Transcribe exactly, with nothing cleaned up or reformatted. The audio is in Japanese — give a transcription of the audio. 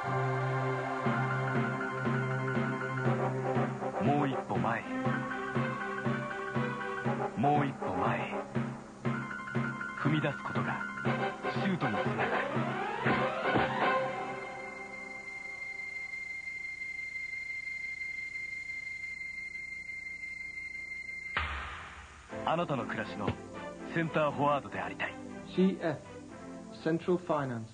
もう一歩前へ、もう一歩前へ踏み出すことがシュートにつながる。あなたの暮らしのセンターフォワードでありたい。 シーエフ Central Finance